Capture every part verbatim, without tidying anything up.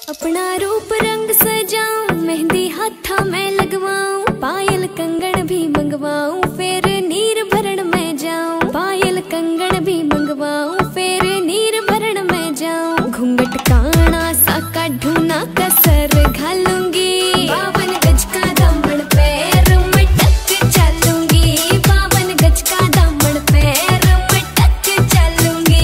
अपना रूप रंग सजाऊं, मेहंदी हाथा में लगवाऊं, पायल कंगन भी मंगवाऊं, फिर नीर भरण में जाऊं। पायल कंगन भी मंगवाऊं, फिर नीर भरण में जाऊं। घूंघट काना सा काढूं ना कसर घालूंगी, बावन गज का दामन पैर में टक चलूंगी। बावन गज का दामन पैर में टक चलूंगी।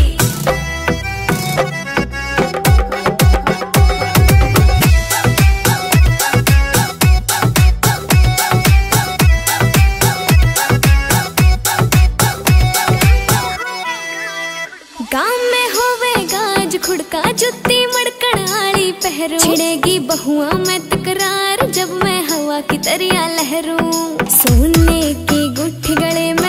गाँव में होवे गाज खुड़का, जुत्ती मड़कण आली पहरू, छिड़ेगी बहुआ में तकरार जब मैं हवा की तरिया लहरूं। सोने की गुट्ठी गले